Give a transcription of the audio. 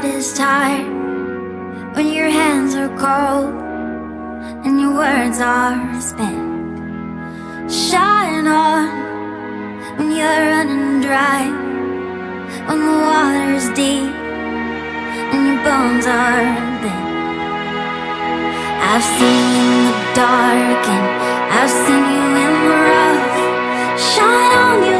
is tired, when your hands are cold and your words are spent. Shine on when you're running dry, when the water's deep and your bones are bent. I've seen you in the dark and I've seen you in the rough. Shine on you